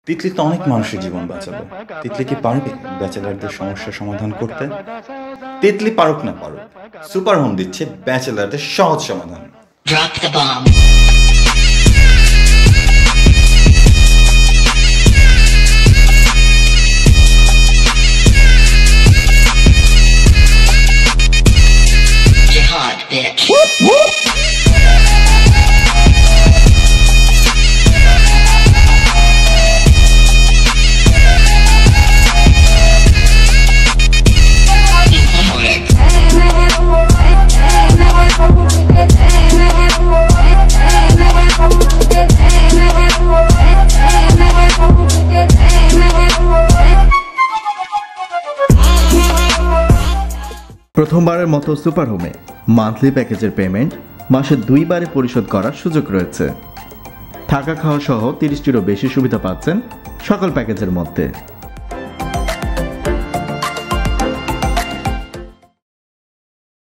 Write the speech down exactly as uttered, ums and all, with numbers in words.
তিতলি তো অনেক মানুষের জীবন বাঁচাবে। তিতলি কি পারবে ব্যাচেলারদের সমস্যা সমাধান করতে? তিতলি পারুক না পারুক, সুপার হোম দিচ্ছে ব্যাচেলারদের সহজ সমাধান। Drop the bomb. Jihad, bitch. Whoop, whoop. প্রথমবারের মতো সুপার হোমে মান্থলি প্যাকেজের পেমেন্ট মাসে দুইবারে পরিশোধ করার সুযোগ রয়েছে। থাকা খাওয়া সহ তিরিশটিরও বেশি সুবিধা পাচ্ছেন সকল প্যাকেজের মধ্যে।